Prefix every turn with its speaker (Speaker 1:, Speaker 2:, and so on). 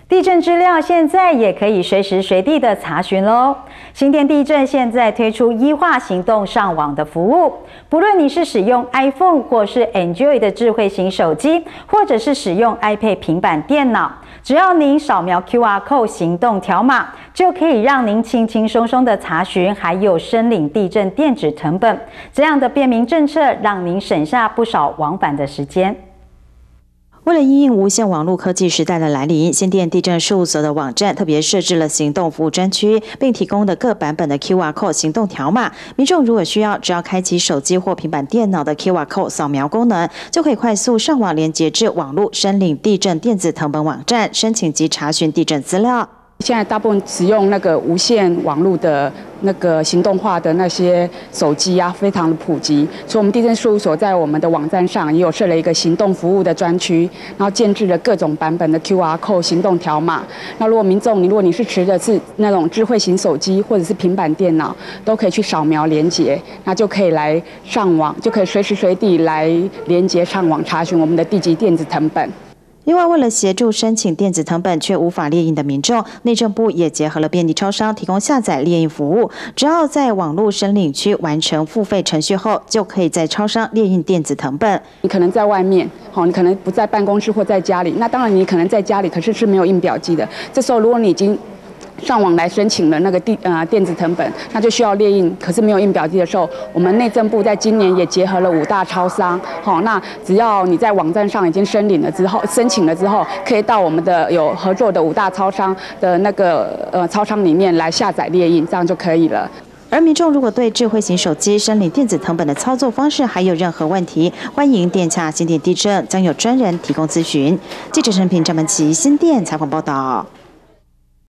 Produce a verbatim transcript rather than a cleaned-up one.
Speaker 1: 地震资料现在也可以随时随地的查询喽。新店地震现在推出医化行动上网的服务，不论你是使用 iPhone 或是 Android 的智慧型手机，或者是使用 iPad 平板电脑，只要您扫描 Q R code 行动条码，就可以让您轻轻松松的查询，还有申领地震电子成本。这样的便民政策，让您省下不少往返的时间。
Speaker 2: 为了因应无线网络科技时代的来临，新店地震事务所的网站特别设置了行动服务专区，并提供了各版本的 Q R code 行动条码。民众如果需要，只要开启手机或平板电脑的 Q R code 扫描功能，就可以快速上网连接至网络申领地震电子誊本网站，申请及查询地震资料。
Speaker 3: 现在大部分使用那个无线网络的那个行动化的那些手机啊，非常的普及。所以，我们地震事务所在我们的网站上也有设了一个行动服务的专区，然后建置了各种版本的 Q R code 行动条码。那如果民众，你如果你是持的是那种智慧型手机或者是平板电脑，都可以去扫描连结，那就可以来上网，就可以随时随地来连结上网查询我们的地籍电子誊本。
Speaker 2: 另外，为了协助申请电子誊本却无法列印的民众，内政部也结合了便利超商提供下载列印服务。只要在网络申领区完成付费程序后，就可以在超商列印电子誊本。
Speaker 3: 你可能在外面，好，你可能不在办公室或在家里，那当然你可能在家里，可是是没有印表机的。这时候，如果你已经上网来申请了那个地呃电子誊本，那就需要列印，可是没有印表机的时候，我们内政部在今年也结合了五大超商，好，那只要你在网站上已经申领了之后，申请了之后，可以到我们的有合作的五大超商的那个呃超商里面来下载列印，这样就可以了。
Speaker 2: 而民众如果对智慧型手机申领电子誊本的操作方式还有任何问题，欢迎电洽新店地震，将有专人提供咨询。记者陈平、张文琪新店采访报道。